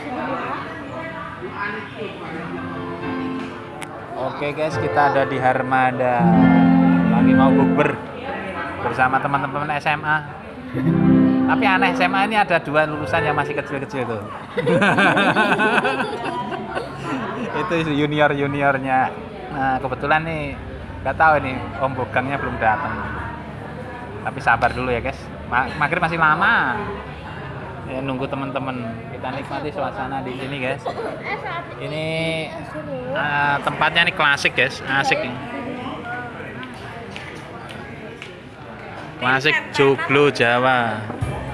Oke guys, kita ada di Harmada. Lagi mau bukber bersama teman-teman SMA. Tapi aneh, SMA ini ada 2 lulusan yang masih kecil-kecil tuh. Itu junior-juniornya. Nah, kebetulan nih nggak tahu nih Om Bogangnya belum datang. Tapi sabar dulu ya guys. Maghrib masih lama. Ya, nunggu teman-teman. Kita nikmati suasana di sini guys. Ini tempatnya nih klasik guys, asik nih. Klasik joglo Jawa.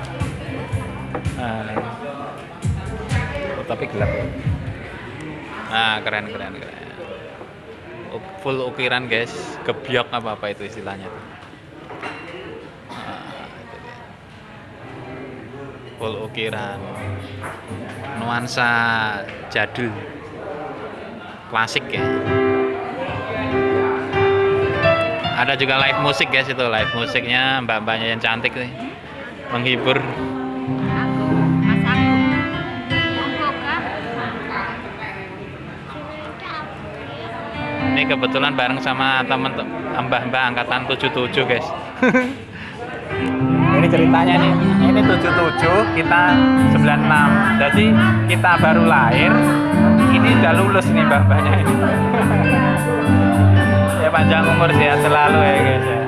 Tapi gelap. Keren. Full ukiran guys, gebyok apa itu istilahnya. Full ukiran, nuansa jadul, klasik ya. Ada juga live musik guys, itu live musiknya mbak-mbaknya yang cantik nih, menghibur. Ini kebetulan bareng sama temen mbah-mbah angkatan 77 guys. Ini ceritanya nih, ini 77, kita 96. Jadi kita baru lahir, ini udah lulus nih mbah-mbahnya ini. Ya panjang umur sehat selalu ya guys ya.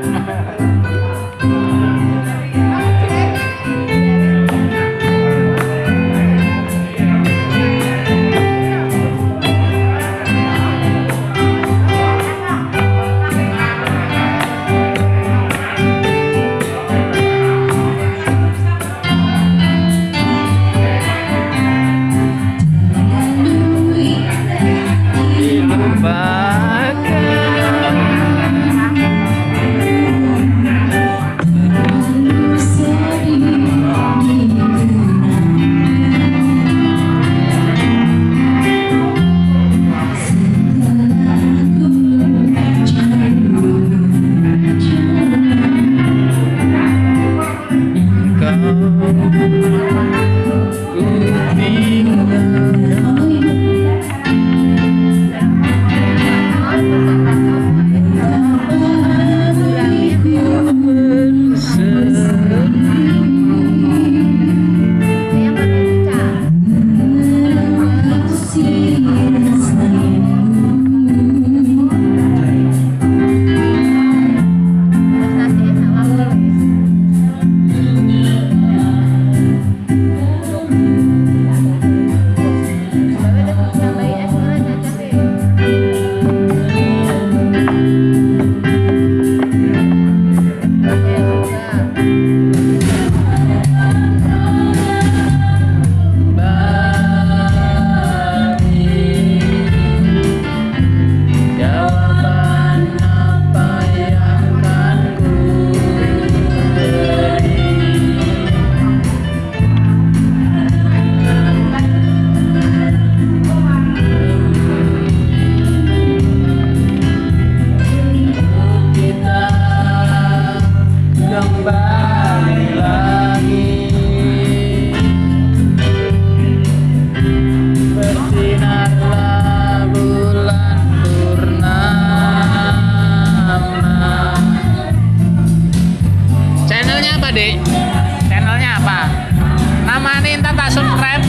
Channelnya apa? Namanya entar tak subscribe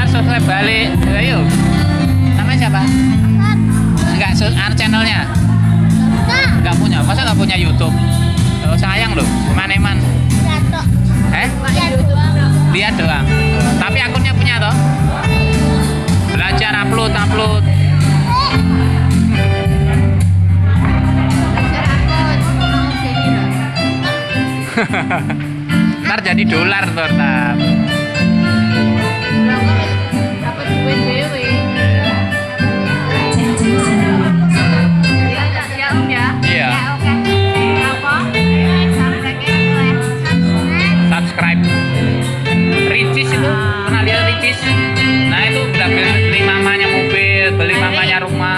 balik. Ayo. Namanya siapa? Enggak, channelnya? Enggak punya. Masa enggak punya YouTube? Oh, sayang loh. Maneman. Lihat doang. Tapi akunnya punya toh? Belajar upload. Ntar jadi dolar tuh ntar. Iya. Subscribe. Ricis itu pernah lihat Ricis? Nah itu udah beli mamanya mobil, beli mamanya rumah.